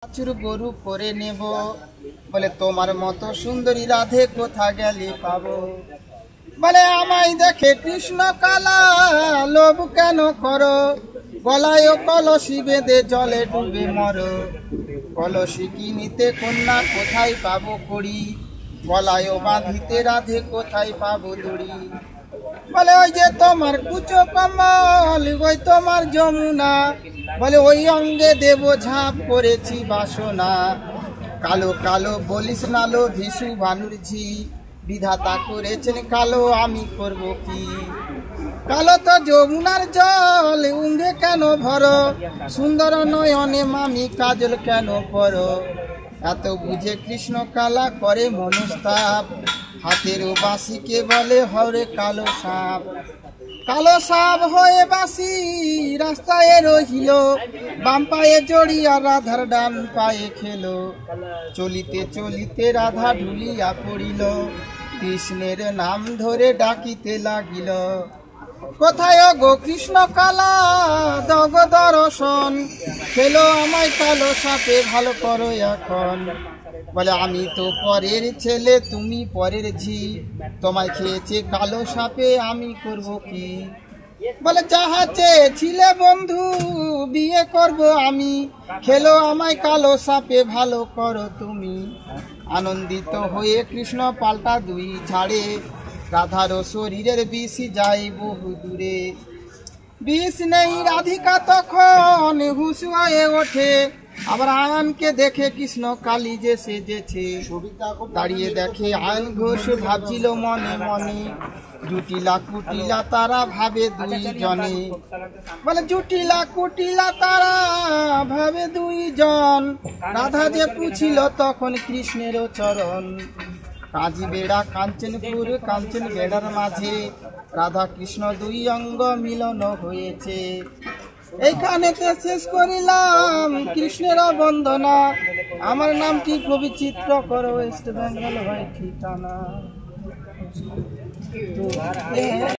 বাছুর গরু করে নেব, বলে তোমার মতো সুন্দরী রাধে কোথা গেলে পাবো। বলে আমায় দেখে কৃষ্ণ কালা, লোভ কেন করো, গলায় কলসি বেঁধে জলে ডুবে মরো। কলসি কিনিতে কন্যা কোথায় পাবো কড়ি, গলায় বাঁধিতে রাধে কোথায় পাবো দড়ি। বলে ওই যে তোমার কুচো কমল, ওই তোমার যমুনা, বলে ওই অঙ্গে দেব ঝাঁপ করেছি বাসনা। কালো কালো বলিস নালো ভিশু ভানুরঝি, বিধাতা করেছেন কালো আমি করব কি। কালো তো যমুনার জল, উঙ্গে কেন ভরো, সুন্দর নয়নে মামি কাজল কেন পরো। এত বুঝে কৃষ্ণ কালা করে মনস্তাপ, হাতের বাঁশিকে বলে হরে কালো সাপ। কালো সাপ হয়ে বাঁশি রাস্তায় রহিল, বাম পায়ে জড়িয়া রাধার ডান পায়ে খেলো। চলিতে চলিতে রাধা ঢুলিয়া পড়িল, কৃষ্ণের নাম ধরে ডাকিতে লাগিল। কোথায় গো কৃষ্ণ কালা দগ দর্শন, খেলো আমায় কালো সাপে ভালো করো এখন। বলে আমি তো পরের ছেলে তুমি পরের ঝি, তোমায় খেয়েছে কালো সাপে আমি করব কি। বলে যাহা চেয়েছিলে বন্ধু বিয়ে করব আমি, খেলো আমায় কালো সাপে ভালো করো তুমি। আনন্দিত হয়ে কৃষ্ণ পাল্টা দুই ঝাড়ে, রাধারও শরীরের বিষ যায় বহু দূরে। বিষ নেই রাধিকা তখন হুঁশ হয়ে ওঠে, আবার আয়নকে দেখে কৃষ্ণ কালী যে সেজেছে। দাঁড়িয়ে দেখে আয়ন ঘোষ ভাবছিল মনে মনে, জুটিলা কুটিলা তারা ভাবে দুই জনে। বলে জুটিলা কুটিলা তারা ভাবে দুই জন, রাধা যে পুছিল তখন কৃষ্ণেরও চরণ। কাজী বেড়া কাঞ্চনপুর কাঞ্চন বেড়ার মাঝে, রাধা কৃষ্ণ দুই অঙ্গ মিলন হয়েছে। এইখানেতে শেষ করিলাম কৃষ্ণের বন্দনা, আমার নামটি প্রবীর চিত্রকর, ওয়েস্ট বেঙ্গল হয় ঠিকানা।